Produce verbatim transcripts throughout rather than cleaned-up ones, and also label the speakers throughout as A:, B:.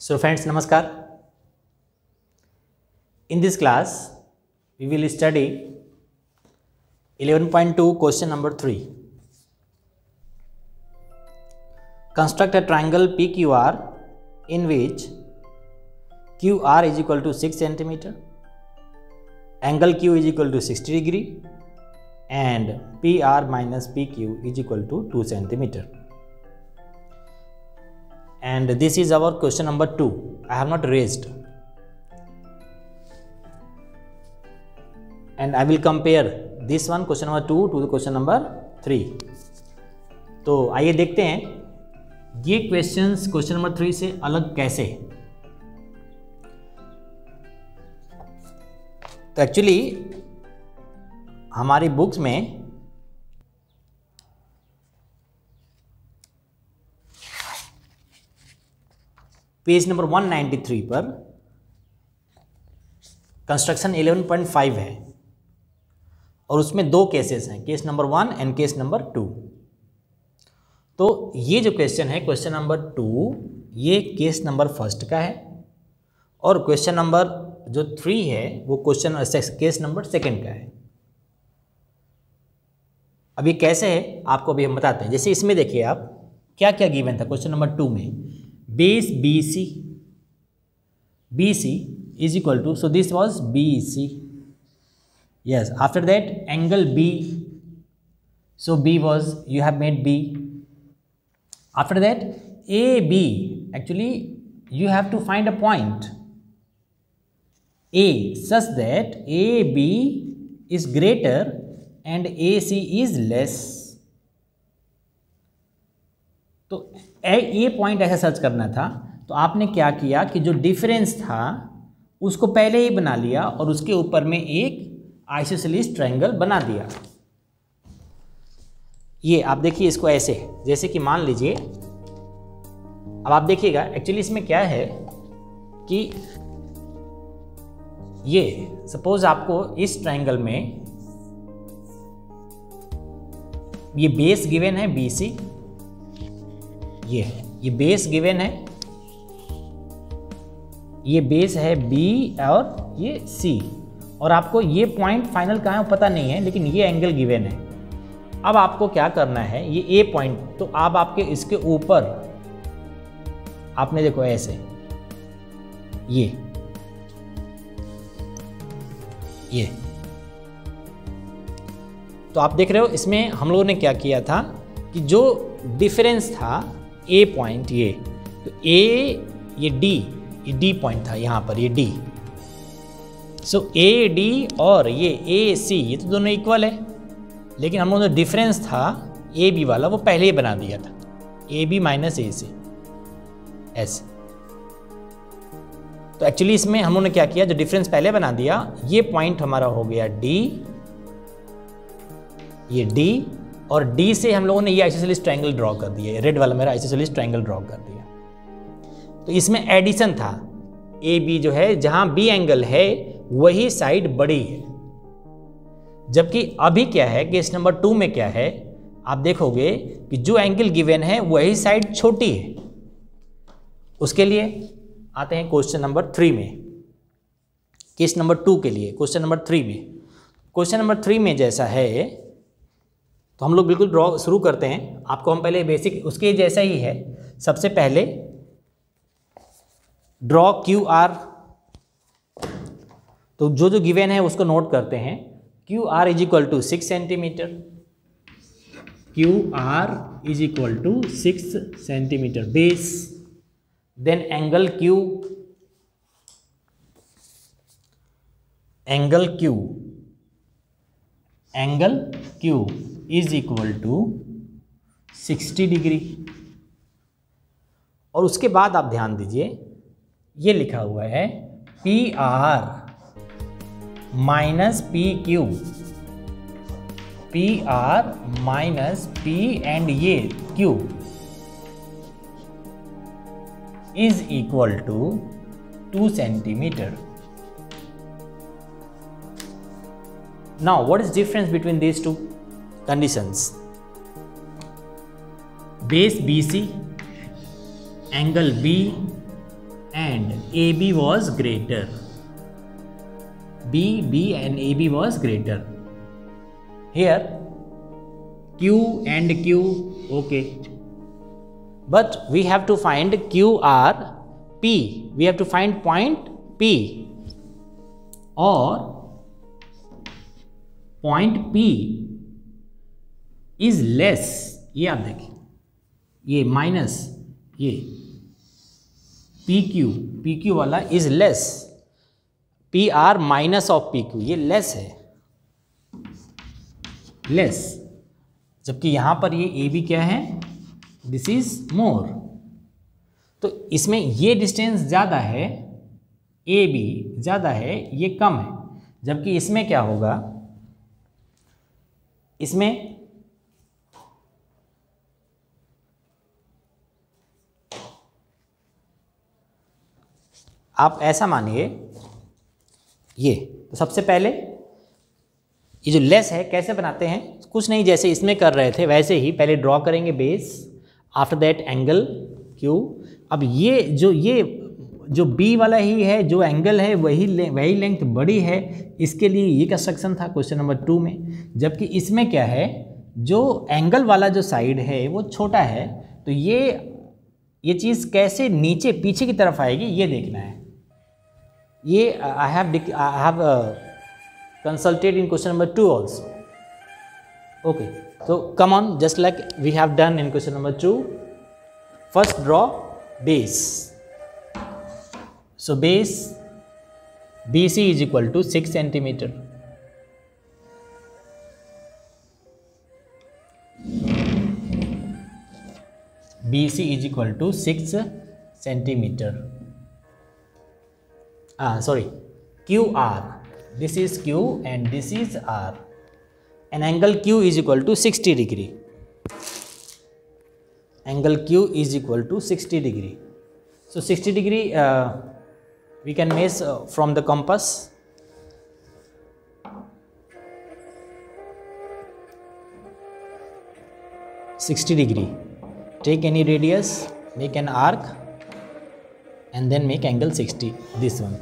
A: So friends, namaskar. In this class, we will study eleven point two question number three. Construct a triangle P Q R in which Q R is equal to six centimeter, angle Q is equal to sixty degree, and P R minus P Q is equal to two centimeter. And this is our question number two. I have not raised, and I will compare this one question number two to the question number three. तो आइए देखते हैं ये questions question number three से अलग कैसे है। तो एक्चुअली हमारी बुक्स में page number one ninety three पर कंस्ट्रक्शन इलेवन पॉइंट फाइव है और उसमें दो केसेस हैं, case number one and case number two. तो ये जो क्वेश्चन है क्वेश्चन नंबर टू, ये केस नंबर फर्स्ट का है और क्वेश्चन नंबर जो थ्री है वो क्वेश्चन केस नंबर सेकंड का है। अब ये कैसे है आपको अभी हम बताते हैं। जैसे इसमें देखिए आप क्या क्या गिवन था क्वेश्चन नंबर टू में, base B C, B C is equal to, so this was B C, yes, after that angle B, so B was, you have made B, after that A B, actually you have to find a point A such that A B is greater and A C is less। तो ए point ऐसा search करना था, तो आपने क्या किया कि जो डिफरेंस था उसको पहले ही बना लिया और उसके ऊपर में एक आइसोसेलेस ट्रायंगल बना दिया। ये आप देखिए इसको ऐसे, जैसे कि मान लीजिए, अब आप देखिएगा एक्चुअली इसमें क्या है कि ये सपोज आपको इस ट्रायंगल में ये बेस गिवन है बी सी, ये ये बेस गिवन है, ये बेस है B और ये C, और आपको ये पॉइंट फाइनल कहाँ है पता नहीं है, लेकिन ये एंगल गिवन है। अब आपको क्या करना है, ये A पॉइंट, तो आप आपके इसके ऊपर आपने देखो ऐसे ये ये तो आप देख रहे हो इसमें हम लोगों ने क्या किया था कि जो डिफरेंस था A पॉइंट, ये तो A ये D, ये D पॉइंट था यहाँ पर, ये D, सो ए डी और ये ए सी ये तो दोनों इक्वल है, लेकिन हम लोगों ने डिफरेंस था ए बी वाला वो पहले ही बना दिया था, ए बी माइनस ए सी ऐसे। तो एक्चुअली इसमें हम लोगों ने क्या किया, जो डिफरेंस पहले बना दिया, ये पॉइंट हमारा हो गया D, ये D, और D से हम लोगों ने ये आइसोसेलेस ट्रायंगल ड्रॉ कर दिया, रेड वाला मेरा आइसोसेलेस ट्रायंगल ड्रॉ कर दिया। तो इसमें एडिशन था, ए बी जो है जहां बी एंगल है वही साइड बड़ी है, जबकि अभी क्या है केस नंबर टू में क्या है, आप देखोगे कि जो एंगल गिवन है वही साइड छोटी है। उसके लिए आते हैं क्वेश्चन नंबर थ्री में, केस नंबर टू के लिए क्वेश्चन नंबर थ्री में। क्वेश्चन नंबर थ्री में जैसा है तो हम लोग बिल्कुल ड्रॉ शुरू करते हैं। आपको हम पहले बेसिक उसके जैसा ही है, सबसे पहले ड्रॉ क्यू आर, तो जो जो गिवन है उसको नोट करते हैं। Q R is equal to six centimeter, Q R is equal to six centimeter base, then angle Q, angle Q angle Q is equal to sixty degree. और उसके बाद आप ध्यान दीजिए ये लिखा हुआ है P R minus P Q, P R minus P and ये Q is equal to two centimeter. Now what is difference between these two conditions? Base B C, angle B and A B was greater. B, B and A B was greater. Here Q and Q, okay. But we have to find Q R P. We have to find point P, or point P is less. ये आप देखिए, ये minus ये P Q, P Q वाला is less, P R minus of P Q, ये less है, less, जबकि यहां पर ये ए बी क्या है, दिस इज मोर। तो इसमें ये डिस्टेंस ज़्यादा है, ए बी ज़्यादा है, ये कम है, जबकि इसमें क्या होगा, इसमें आप ऐसा मानिए, ये तो सबसे पहले ये जो लेस है कैसे बनाते हैं, कुछ नहीं जैसे इसमें कर रहे थे वैसे ही पहले ड्रॉ करेंगे base, after that angle Q. अब ये जो ये जो बी वाला ही है, जो एंगल है वही ले, वही लेंथ बड़ी है, इसके लिए ये कंस्ट्रक्शन था क्वेश्चन नंबर टू में। जबकि इसमें क्या है, जो एंगल वाला जो साइड है वो छोटा है, तो ये ये चीज़ कैसे नीचे पीछे की तरफ आएगी ये देखना है। ये I have I have consulted in question number two also. Okay, so come on, just like we have done in question number two. First draw base. So base B C is equal to six centimeter. B C is equal to six centimeter. Ah, sorry, Q R. This is Q and this is R, and angle Q is equal to sixty degree. Angle Q is equal to sixty degree. So sixty degree uh, we can measure uh, from the compass. sixty degree. Take any radius, make an arc, and then make angle sixty. This one.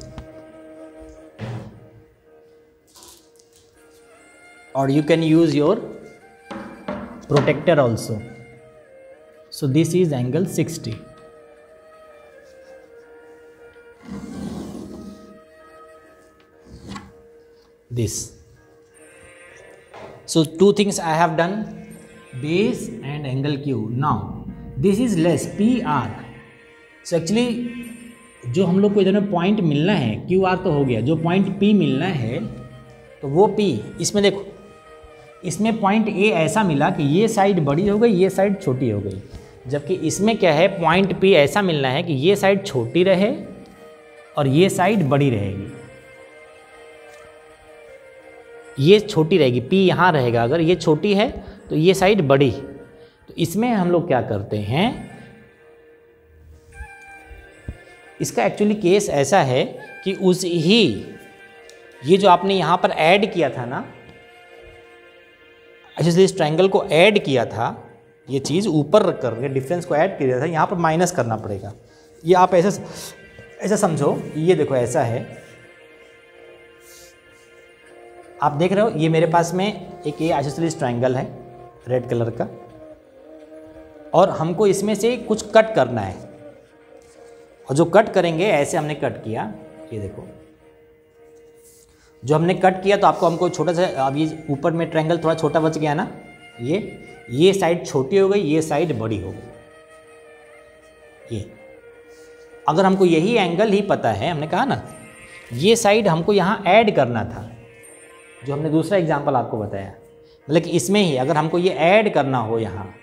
A: Or you can use your protractor also. So this is angle sixty. This. So two things I have done, base and angle Q. Now this is less P R. So actually जो हम लोग को इधर में point मिलना है, Q R तो हो गया, जो पॉइंट P मिलना है तो वो P, इसमें देखो इसमें पॉइंट ए ऐसा मिला कि ये साइड बड़ी हो गई, ये साइड छोटी हो गई, जबकि इसमें क्या है, पॉइंट पी ऐसा मिलना है कि ये साइड छोटी रहे और ये साइड बड़ी रहेगी, ये छोटी रहेगी, पी यहाँ रहेगा, अगर ये छोटी है तो ये साइड बड़ी। तो इसमें हम लोग क्या करते हैं, इसका एक्चुअली केस ऐसा है कि उस ही ये जो आपने यहाँ पर ऐड किया था ना, इसलिए इस ट्रायंगल को ऐड किया था, ये चीज़ ऊपर रख कर डिफरेंस को ऐड किया था, यहाँ पर माइनस करना पड़ेगा। ये आप ऐसा ऐसा समझो, ये देखो ऐसा है, आप देख रहे हो, ये मेरे पास में एक ये आइसोसेलेस ट्रायंगल है रेड कलर का, और हमको इसमें से कुछ कट करना है, और जो कट करेंगे ऐसे हमने कट किया, ये देखो जो हमने कट किया, तो आपको हमको छोटा सा, अब ये ऊपर में ट्रायंगल थोड़ा छोटा बच गया ना, ये ये साइड छोटी हो गई, ये साइड बड़ी हो गई। ये अगर हमको यही एंगल ही पता है, हमने कहा ना ये साइड हमको यहाँ ऐड करना था, जो हमने दूसरा एग्जांपल आपको बताया, मतलब कि इसमें ही अगर हमको ये ऐड करना हो यहाँ,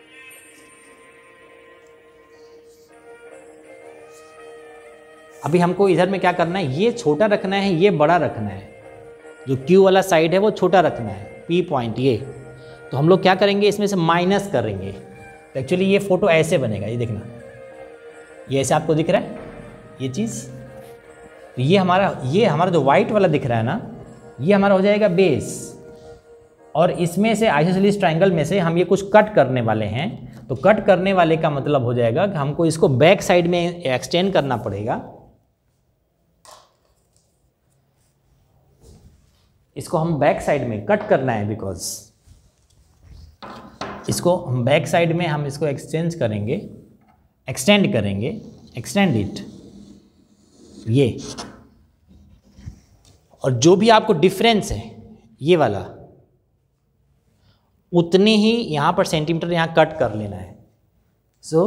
A: अभी हमको इधर में क्या करना है, ये छोटा रखना है, ये बड़ा रखना है, जो Q वाला साइड है वो छोटा रखना है, P पॉइंट ये, तो हम लोग क्या करेंगे, इसमें से माइनस करेंगे। तो एक्चुअली ये फोटो ऐसे बनेगा, ये देखना, ये ऐसे आपको दिख रहा है ये चीज़, तो ये हमारा ये हमारा जो वाइट वाला दिख रहा है ना, ये हमारा हो जाएगा बेस, और इसमें से आइसोसेलेस ट्रायंगल में से हम ये कुछ कट करने वाले हैं, तो कट करने वाले का मतलब हो जाएगा कि हमको इसको बैक साइड में एक्सटेंड करना पड़ेगा, इसको हम बैक साइड में कट करना है, बिकॉज इसको हम बैक साइड में हम इसको एक्सचेंज करेंगे, एक्सटेंड करेंगे, एक्सटेंड इट, ये। और जो भी आपको डिफरेंस है ये वाला, उतने ही यहाँ पर सेंटीमीटर यहाँ कट कर लेना है। So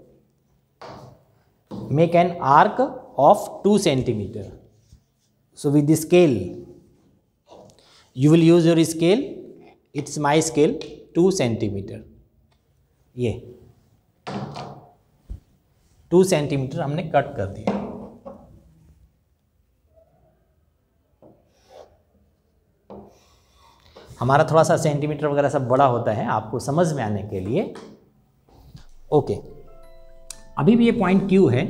A: make an arc of two centimeter. So with the scale you will use your scale, it's my scale, two centimeter, ये टू सेंटीमीटर हमने कट कर दिया। हमारा थोड़ा सा सेंटीमीटर वगैरह सब बड़ा होता है आपको समझ में आने के लिए। ओके, अभी भी ये पॉइंट Q है,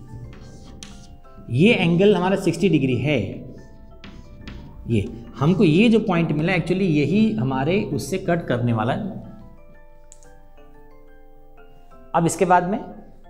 A: ये एंगल हमारा सिक्सटी डिग्री है, ये हमको ये जो पॉइंट मिला एक्चुअली यही हमारे उससे कट करने वाला है। अब इसके बाद में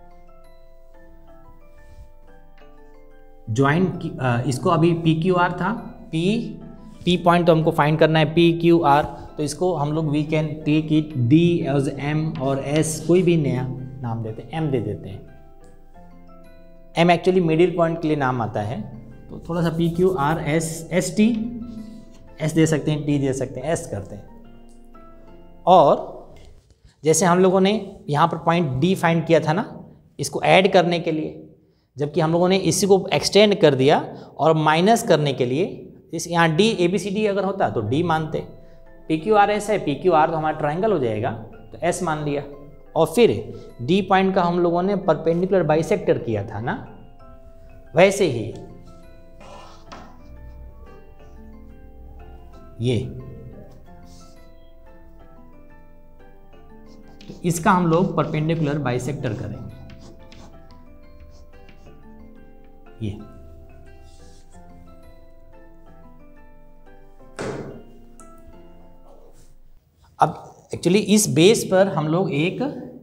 A: ज्वाइंट इसको अभी पी क्यू आर था, पी पी पॉइंट तो हमको फाइंड करना है पी क्यू आर, तो इसको हम लोग we can take it D as M और एस, कोई भी नया नाम देते हैं, एम दे देते हैं। एम एक्चुअली मिडिल पॉइंट के लिए नाम आता है, तो थोड़ा सा P Q R S, S T, S दे सकते हैं, टी दे सकते हैं, एस करते हैं। और जैसे हम लोगों ने यहाँ पर पॉइंट डी फाइंड किया था ना, इसको ऐड करने के लिए, जबकि हम लोगों ने इसी को एक्सटेंड कर दिया और माइनस करने के लिए, इस यहाँ D A B C D अगर होता तो डी मानते, पी क्यू आर एस है, पी क्यू आर तो हमारा ट्राइंगल हो जाएगा, तो एस मान लिया। और फिर डी पॉइंट का हम लोगों ने परपेंडिकुलर बाइसेक्टर किया था ना, वैसे ही ये, तो इसका हम लोग परपेंडिकुलर बाइसेक्टर करेंगे, ये। अब एक्चुअली इस बेस पर हम लोग एक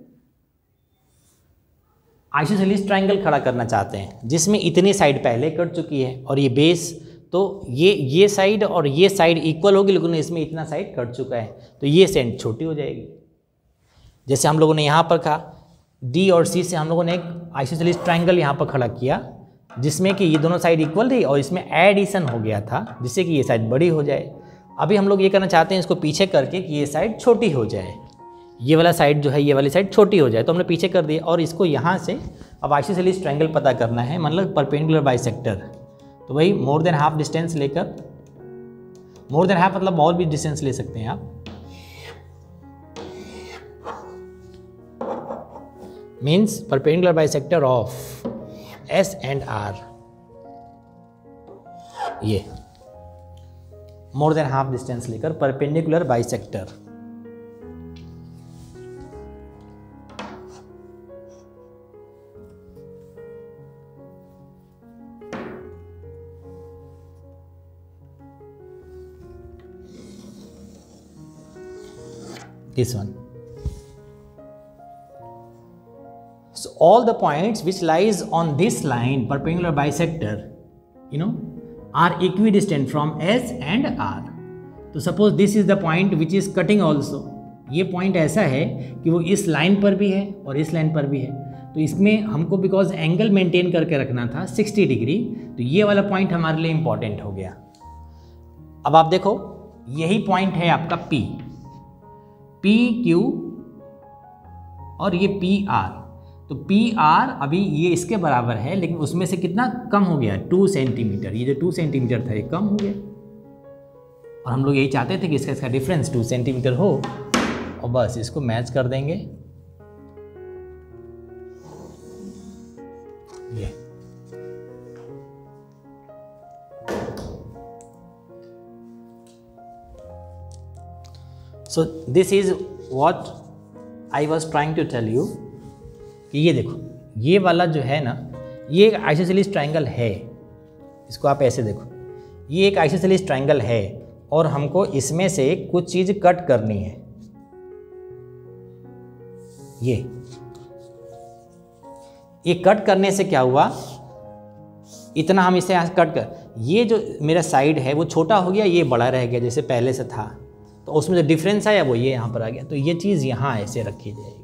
A: आइसोसेलेस ट्रायंगल खड़ा करना चाहते हैं, जिसमें इतनी साइड पहले कट चुकी है और ये बेस, तो ये ये साइड और ये साइड इक्वल होगी, लेकिन इसमें इतना साइड कट चुका है, तो ये सेंट छोटी हो जाएगी। जैसे हम लोगों ने यहाँ पर कहा डी और सी से हम लोगों ने एक आइसोसेलेस ट्रायंगल यहाँ पर खड़ा किया, जिसमें कि ये दोनों साइड इक्वल थी और इसमें एडिशन हो गया था, जिससे कि ये साइड बड़ी हो जाए। अभी हम लोग ये करना चाहते हैं इसको पीछे करके कि ये साइड छोटी हो जाए, ये वाला साइड जो है ये वाली साइड छोटी हो जाए, तो हमने पीछे कर दिया। और इसको यहाँ से अब आइसोसेलेस ट्रायंगल पता करना है, मतलब परपेंडिकुलर बाइसेक्टर, तो वही मोर देन हाफ डिस्टेंस लेकर, मोर देन हाफ मतलब और भी डिस्टेंस ले सकते हैं आप, means perpendicular bisector of S and R, ये मोर देन हाफ डिस्टेंस लेकर perpendicular bisector. This one. So all the points which lies on this line perpendicular bisector, you know, are equidistant from S and R. तो suppose this is the point which is cutting also. ये point ऐसा है कि वो इस line पर भी है और इस लाइन पर भी है, तो इसमें हमको बिकॉज एंगल मेंटेन करके रखना था सिक्सटी डिग्री, तो ये वाला पॉइंट हमारे लिए इंपॉर्टेंट हो गया। अब आप देखो यही पॉइंट है आपका P, पी क्यू और ये पी आर, तो पी आर अभी ये इसके बराबर है, लेकिन उसमें से कितना कम हो गया, टू सेंटीमीटर, ये जो टू सेंटीमीटर था ये कम हो गया, और हम लोग यही चाहते थे कि इसका इसका डिफरेंस टू सेंटीमीटर हो, और बस इसको मैच कर देंगे ये। So this is what I was trying to tell you कि ये देखो ये वाला जो है ना, ये एक आइसोसेलेस ट्रायंगल है, इसको आप ऐसे देखो, ये एक आइसोसेलेस ट्रायंगल है और हमको इसमें से कुछ चीज़ कट करनी है, ये ये कट करने से क्या हुआ, इतना हम इसे यहाँ कट कर, ये जो मेरा साइड है वो छोटा हो गया, ये बड़ा रह गया जैसे पहले से था, तो उसमें जो डिफरेंस आया वो ये यहाँ पर आ गया, तो ये चीज़ यहाँ ऐसे रखी जाएगी।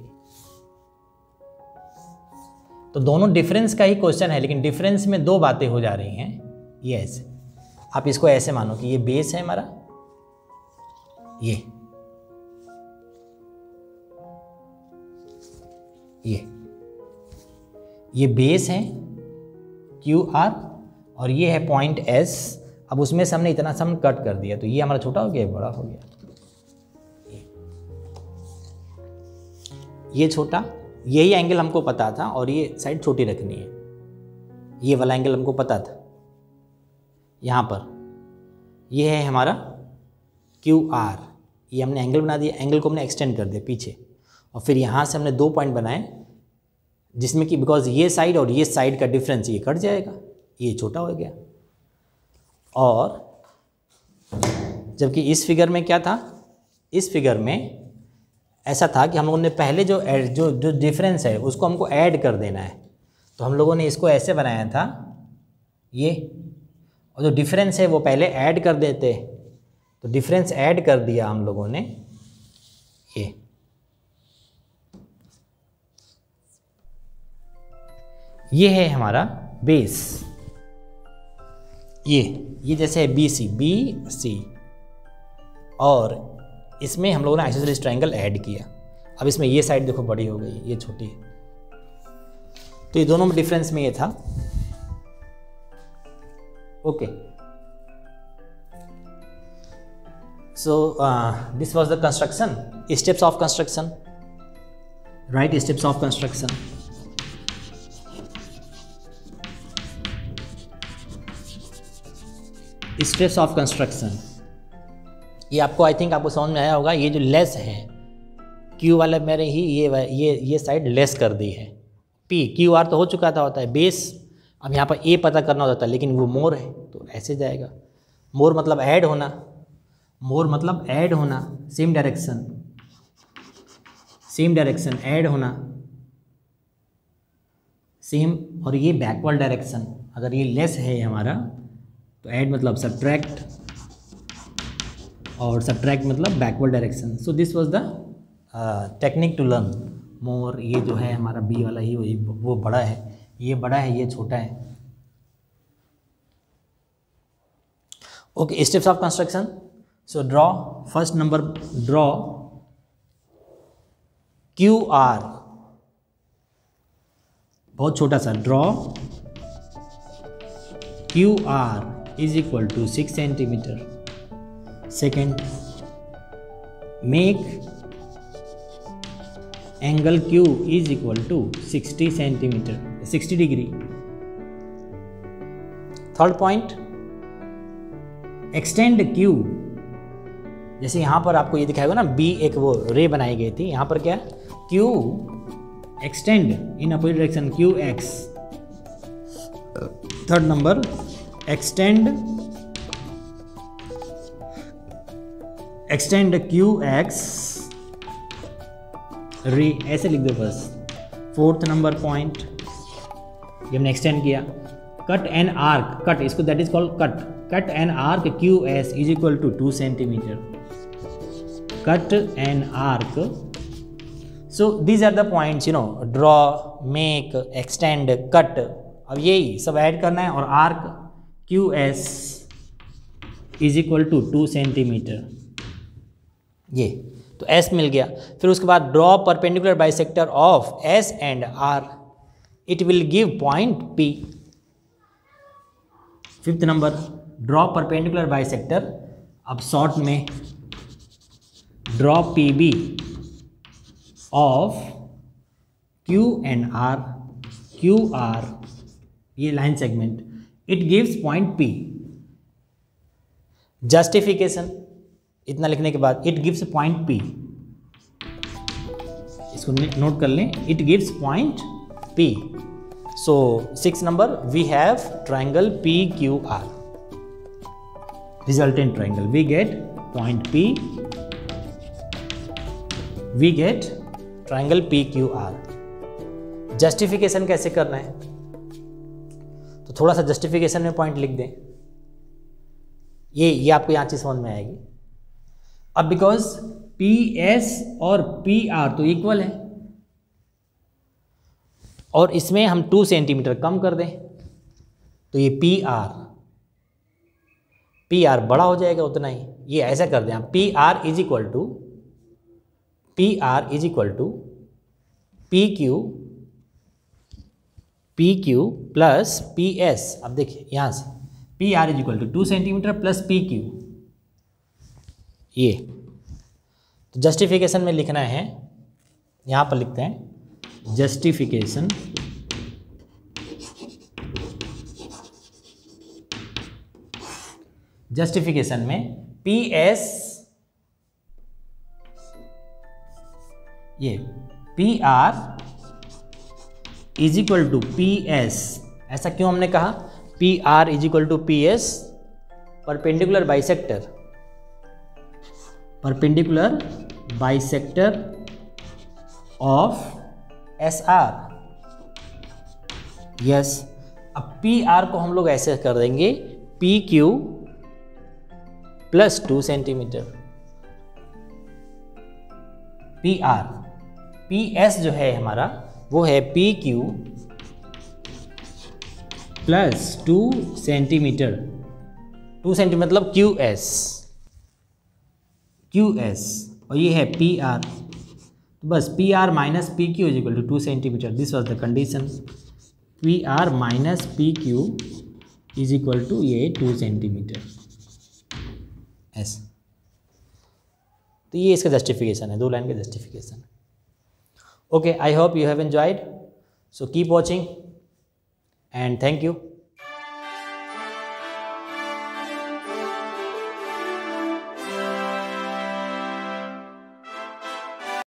A: तो दोनों डिफरेंस का ही क्वेश्चन है, लेकिन डिफरेंस में दो बातें हो जा रही हैं। ये ऐसे, आप इसको ऐसे मानो कि ये बेस है हमारा, ये ये ये बेस है क्यू आर, और ये है पॉइंट एस। अब उसमें से हमने इतना सा हमने कट कर दिया, तो ये हमारा छोटा हो गया, बड़ा हो गया, ये, ये छोटा, यही एंगल हमको पता था, और ये साइड छोटी रखनी है, ये वाला एंगल हमको पता था। यहाँ पर ये है हमारा क्यू आर, ये हमने एंगल बना दिया, एंगल को हमने एक्सटेंड कर दिया पीछे, और फिर यहाँ से हमने दो पॉइंट बनाए, जिसमें कि बिकॉज ये साइड और ये साइड का डिफरेंस ये कट जाएगा, ये छोटा हो गया। और जबकि इस फिगर में क्या था, इस फिगर में ऐसा था कि हम लोगों ने पहले जो जो जो डिफरेंस है उसको हमको ऐड कर देना है, तो हम लोगों ने इसको ऐसे बनाया था ये, और जो डिफरेंस है वो पहले ऐड कर देते, तो डिफरेंस ऐड कर दिया हम लोगों ने, ये ये है हमारा बेस, ये ये जैसे है बी सी बी सी, और इसमें हम लोगों ने आइसोसेलेस ट्रायंगल ऐड किया। अब इसमें ये साइड देखो बड़ी हो गई, ये छोटी है, तो ये दोनों में डिफरेंस में ये था। Okay, so this was the construction, steps of construction, right, steps of construction. Steps of construction, ये आपको आई थिंक आपको समझ में आया होगा। ये जो लेस है क्यू वाले मेरे ही ये ये ये साइड लेस कर दी है, पी क्यू आर तो हो चुका था, होता है बेस, अब यहाँ पर ए पता करना होता है, लेकिन वो मोर है तो ऐसे जाएगा। मोर मतलब ऐड होना, मोर मतलब ऐड होना, same direction, same direction add होना सेम, और ये बैकवर्ड डायरेक्शन, अगर ये लेस है हमारा तो ऐड मतलब सब्ट्रैक्ट, और सब्ट्रैक्ट मतलब backward direction. So this was the technique to learn more. ये जो है हमारा बी वाला ही वो, वो बड़ा है, ये बड़ा है, ये छोटा है। Okay, steps of construction. So draw, first number draw Q R, बहुत छोटा सा, draw Q R is equal to six centimeter. Second, make angle Q is equal to sixty centimeter, sixty degree. Third point, extend Q, जैसे यहाँ पर आपको ये दिखाएगा ना, B एक वो रे बनाई गई थी, यहाँ पर क्या Q extend in opposite direction Q X. Third number, extend extend Q X रे, ऐसे लिख दो बस। फोर्थ नंबर पॉइंट, ये हमने एक्सटेंड किया। कट एन आर्क, कट इसको that is called cut, cut an arc Q S is equal to two centimeter, cut an arc. So these are the points, you know, draw, make, extend, cut, अब यही सब add करना है, और arc Q S is equal to two centimeter, ये तो S मिल गया। फिर उसके बाद draw perpendicular bisector of S and R, it will give point P. Fifth number, draw perpendicular bisector, अब शॉर्ट में draw P B of Q and R, Q R ये line segment, it gives point P. Justification, इतना लिखने के बाद it gives point P, इसको note कर लें, it gives point P. So six number, we have triangle P Q R, resultant triangle, we get point P, we get triangle P Q R. Justification कैसे करना है, तो थोड़ा सा justification में पॉइंट लिख दें। ये ये आपको यहाँ चीज समझ में आएगी। अब बिकॉज पी एस और पी आर तो इक्वल है, और इसमें हम टू सेंटीमीटर कम कर दें तो ये पी आर पी आर बड़ा हो जाएगा उतना ही। ये ऐसा कर दें आप, P R is equal to P R is equal to P Q P Q plus P S. अब देखिए यहाँ से P R is equal to two centimeter plus P Q. ये तो जस्टिफिकेशन में लिखना है, यहाँ पर लिखते हैं जस्टिफिकेशन जस्टिफिकेशन में पी एस, ये P R is equal to P S. ऐसा क्यों हमने कहा? P R is equal to P S, perpendicular bisector perpendicular bisector of S R. Yes, अब पी आर को हम लोग ऐसे कर देंगे P Q plus two centimeter. P R P S जो है हमारा वो है P Q plus two centimeter. Two centimeter मतलब क्यू एस क्यू एस और ये है पी आर। तो बस P R minus P Q is equal to two centimeter. This was the condition. P R minus P Q is equal to ये two centimeter S. तो ये इसका justification है, दो लाइन का justification. Okay, I hope you have enjoyed, so keep watching and thank you.